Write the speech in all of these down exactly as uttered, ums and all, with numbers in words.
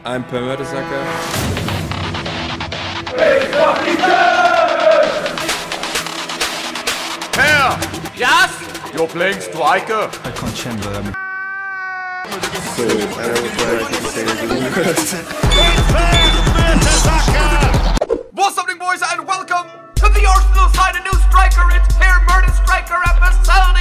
I'm Per Mertesacker. Per! Yes? You're playing striker? I can't chamber them. So, I will try to say What's happening, boys, and welcome to the Arsenal side, a new striker. It's Per Mertesacker episode.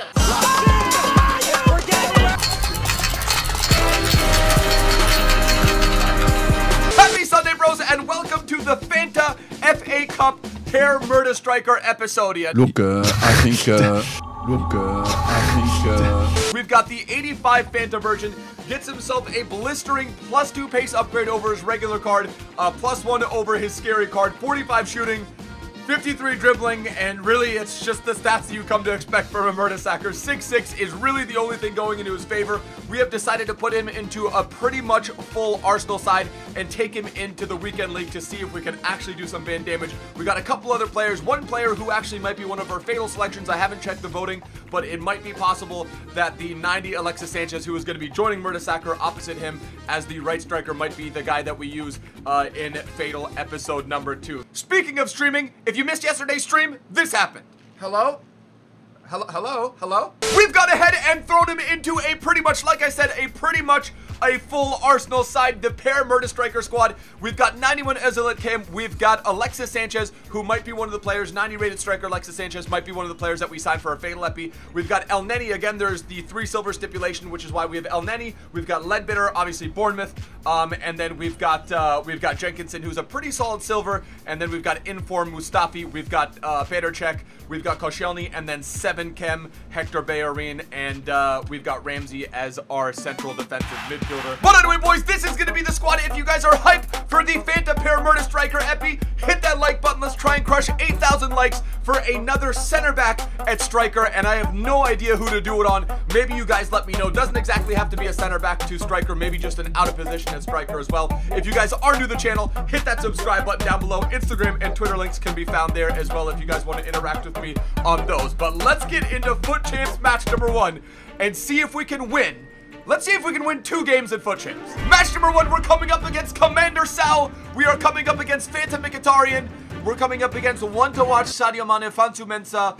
Happy Sunday, bros, and welcome to the Fanta F A Cup Per Mertesacker episode. Look, uh, I think, uh, look, uh, I think, uh... We've got the eighty-five Fanta version, gets himself a blistering plus two pace upgrade over his regular card, uh, plus one over his scary card, forty-five shooting, fifty-three dribbling, and really it's just the stats that you come to expect from a Mertesacker. six six is really the only thing going into his favor. We have decided to put him into a pretty much full Arsenal side and take him into the weekend league to see if we can actually do some van damage. We got a couple other players, one player who actually might be one of our fatal selections. I haven't checked the voting, but it might be possible that the ninety Alexis Sanchez, who is going to be joining Mertesacker opposite him as the right striker, might be the guy that we use uh, in fatal episode number two. Speaking of streaming, if you missed yesterday's stream, this happened. Hello? Hello? Hello? Hello? We've gone ahead and thrown him into a pretty much, like I said, a pretty much a full Arsenal side, the Per Mertesacker squad. We've got ninety-one Özil at Kim. We've got Alexis Sanchez, who might be one of the players, ninety rated striker Alexis Sanchez might be one of the players that we signed for our fatal epi. We've got El Neni. Again, there's the three silver stipulation, which is why we have El Neni. We've got Ledbitter, obviously Bournemouth, um, and then we've got uh, we've got Jenkinson, who's a pretty solid silver, and then we've got Inform Mustafi. We've got uh, Petercek. We've got Koscielny, and then seven Chem, Hector Bellerin, and uh, we've got Ramsey as our central defensive midfielder. But anyway, boys, this is going to be the squad. If you guys are hyped for the Fanta Per Mertesacker epi, hit that like button. Let's try and crush eight thousand likes for another center back at striker, and I have no idea who to do it on. Maybe you guys let me know. Doesn't exactly have to be a center back to striker, maybe just an out of position at striker as well. If you guys are new to the channel, hit that subscribe button down below. Instagram and Twitter links can be found there as well if you guys want to interact with me on those. But let's get into Foot Champs match number one and see if we can win. Let's see if we can win two games at Foot Champs. Match number one, we're coming up against Commander Sal. We are coming up against Fanta Mkhitaryan. We're coming up against one to watch Sadio Mane, Fansu Mensah.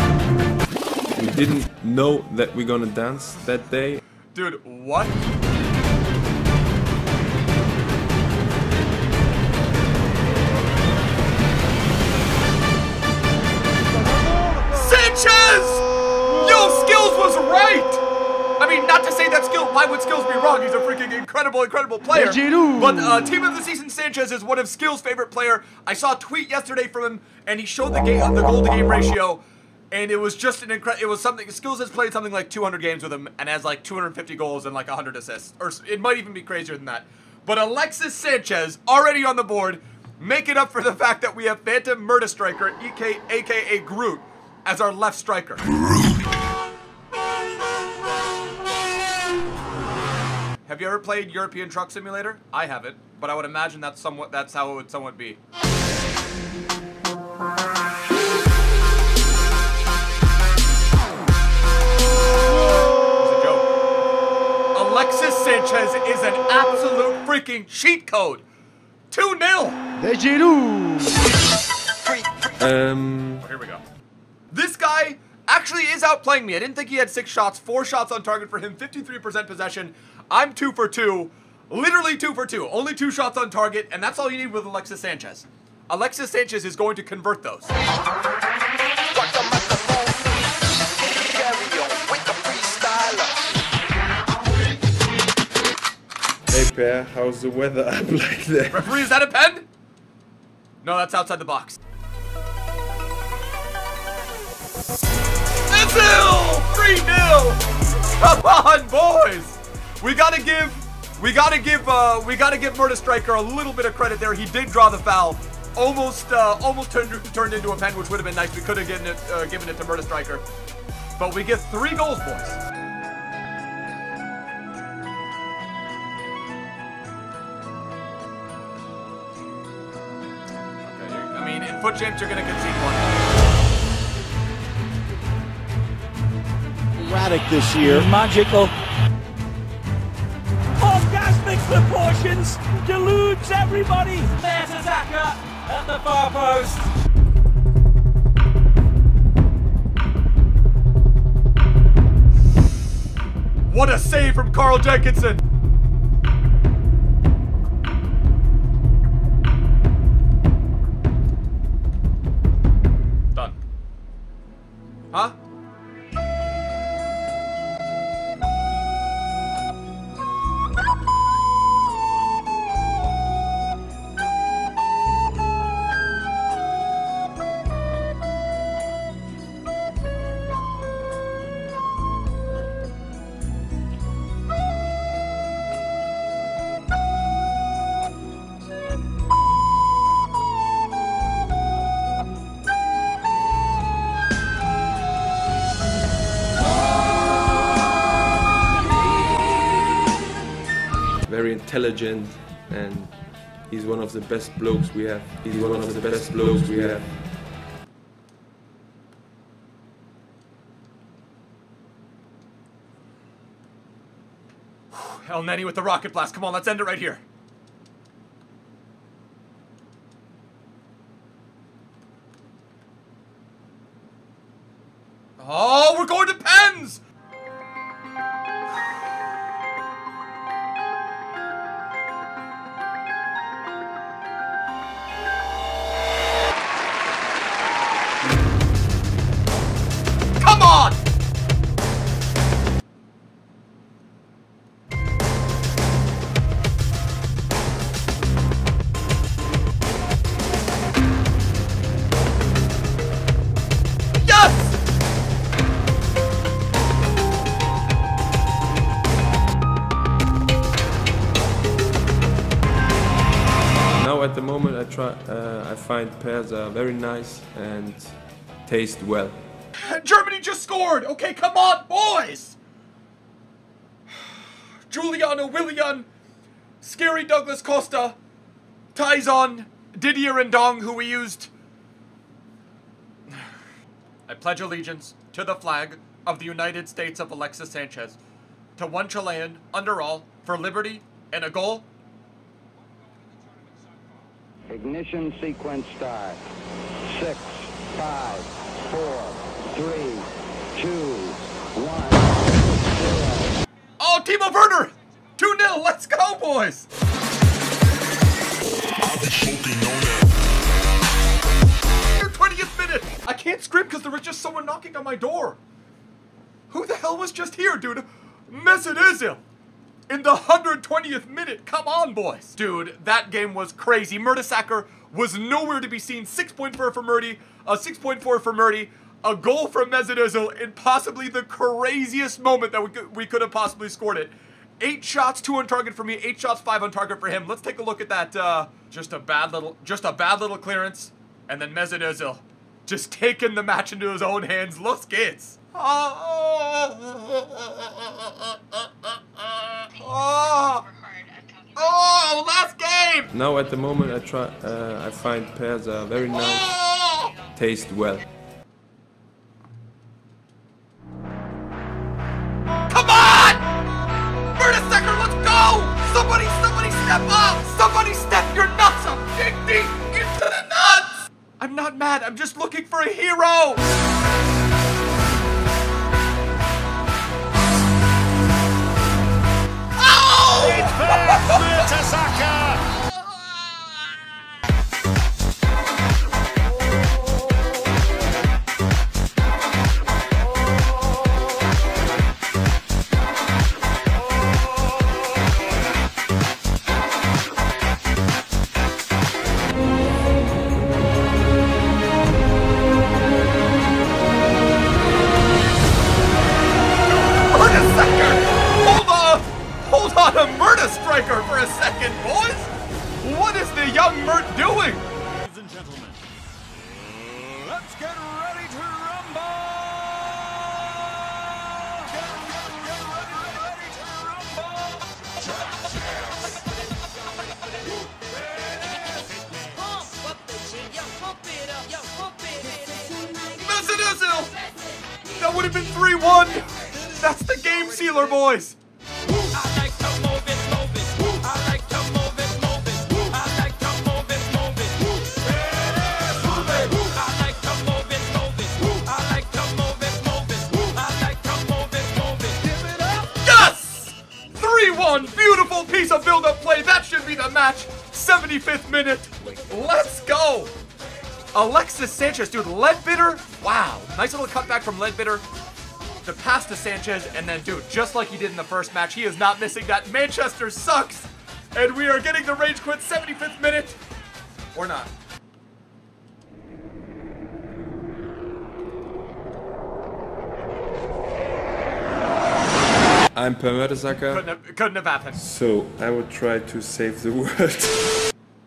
We didn't know that we're gonna dance that day. Dude, what? Sanchez! Yo, Skills was right! I mean, not to say that Skill, why would Skills be wrong? He's a freaking incredible, incredible player. But uh, Team of the Season Sanchez is one of Skills' favorite player. I saw a tweet yesterday from him, and he showed the game, the goal to game ratio, and it was just an incredible. It was something. Skills has played something like two hundred games with him, and has like two hundred fifty goals and like one hundred assists, or it might even be crazier than that. But Alexis Sanchez already on the board, making up for the fact that we have Fanta Mertesacker, aka Groot, as our left striker. Have you ever played European Truck Simulator? I haven't, but I would imagine that's somewhat that's how it would somewhat be. It's a joke. Alexis Sanchez is an absolute freaking cheat code. two nil. Um... Here we go. This guy actually is outplaying me. I didn't think he had six shots, four shots on target for him, fifty-three percent possession. I'm two for two, literally two for two. Only two shots on target, and that's all you need with Alexis Sanchez. Alexis Sanchez is going to convert those. Hey Per, how's the weather up like that? Referee, is that a pen? No, that's outside the box. Özil! three nil! Come on, boys! We gotta give, we gotta give, uh, we gotta give Mertesacker a little bit of credit there. He did draw the foul, almost, uh, almost turned turned into a pen, which would have been nice. We could have given it, uh, given it to Mertesacker, but we get three goals, boys. Okay, I mean, in Foot Champs, you're gonna concede one. Erratic this year. Magical. Orgasmic proportions deludes everybody. There's Azaka at the far post. What a save from Carl Jenkinson! Done. Huh? Very intelligent, and he's one of the best blokes we have. He's one of the best blokes we have. El Neni with the rocket blast. Come on, let's end it right here. Oh, we're going to pens! Come on! At the moment, I try. Uh, I find pears are very nice and taste well. Germany just scored! Okay, come on, boys! Giuliano Willian, Scary Douglas Costa, Taizon, Didier Ndong, who we used. I pledge allegiance to the flag of the United States of Alexis Sanchez, to one Chilean, under all, for liberty and a goal. Ignition sequence start. Six, five, four, three, two, one, zero. Oh, Timo Werner! two nil, let's go, boys! Your twentieth minute! I can't scream because there was just someone knocking on my door. Who the hell was just here, dude? Mesut Özil! In the one hundred twentieth minute, come on, boys. Dude, that game was crazy. Mertesacker was nowhere to be seen. six point four for Murdy, a six point four for Murdy, a goal from Mesut Özil in possibly the craziest moment that we could, we could have possibly scored it. Eight shots, two on target for me, eight shots, five on target for him. Let's take a look at that. Uh, just a bad little, just a bad little clearance, and then Mesut Özil just taking the match into his own hands. Los geht's. Oh, oh, oh, last game! Now at the moment, I try. Uh, I find pears are very nice, Oh! taste well. Come on! Mertesacker, let's go! Somebody, somebody step up! Somebody step your nuts up! Dig deep into the nuts! I'm not mad, I'm just looking for a hero! Hold on a Murda striker for a second, boys! What is the young Mert doing? Ladies and gentlemen, let's get ready to rumble! Get, get, get ready, ready to rumble! Mesut Özil! That would have been three one! That's the game sealer, boys! I like to move it, move it. I like seventy-fifth minute. Let's go. Alexis Sanchez, dude, Ledbetter. Wow. Nice little cutback from Ledbetter. The pass to Sanchez, and then, dude, just like he did in the first match, he is not missing that. Manchester sucks. And we are getting the rage quit seventy-fifth minute. Or not. I'm Per Mertesacker, Couldn't have, couldn't have happened. so I would try to save the world.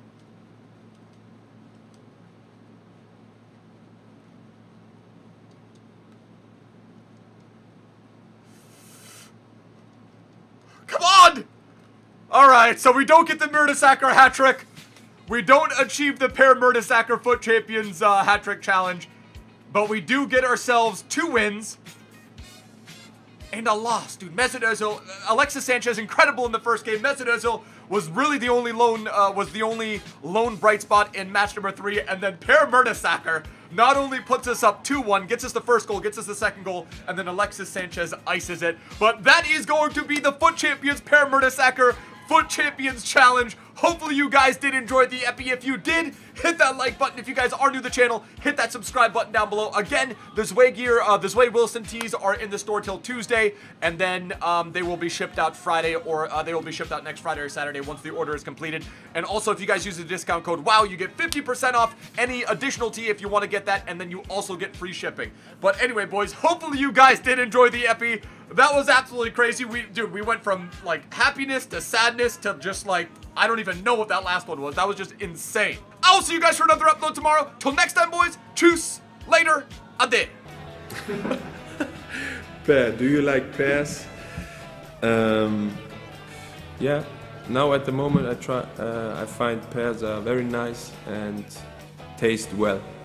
Come on! Alright, so we don't get the Mertesacker hat trick. We don't achieve the Per Mertesacker Foot Champions uh, hat trick challenge. But we do get ourselves two wins. And a loss, dude. Mesut Ozil, Alexis Sanchez, incredible in the first game. Mesut Ozil was really the only lone, uh, was the only lone bright spot in match number three. And then Per Mertesacker not only puts us up two one, gets us the first goal, gets us the second goal, and then Alexis Sanchez ices it. But that is going to be the Foot Champions Per Mertesacker Foot Champions Challenge. Hopefully you guys did enjoy the epi. If you did, hit that like button. If you guys are new to the channel, hit that subscribe button down below. Again, the Zwei gear, uh, the Zwei Wilson tees are in the store till Tuesday, and then um, they will be shipped out Friday, or uh, they will be shipped out next Friday or Saturday once the order is completed. And also, if you guys use the discount code WOW, you get fifty percent off any additional tee if you want to get that, and then you also get free shipping. But anyway, boys, hopefully you guys did enjoy the epi. That was absolutely crazy. We, dude, we went from, like, happiness to sadness to just, like, I don't even know what that last one was. That was just insane. I will see you guys for another upload tomorrow. Till next time, boys. Tschüss. Later. Ade. Per, do you like pears? Um, yeah. Now at the moment I try. Uh, I find pears are very nice and taste well.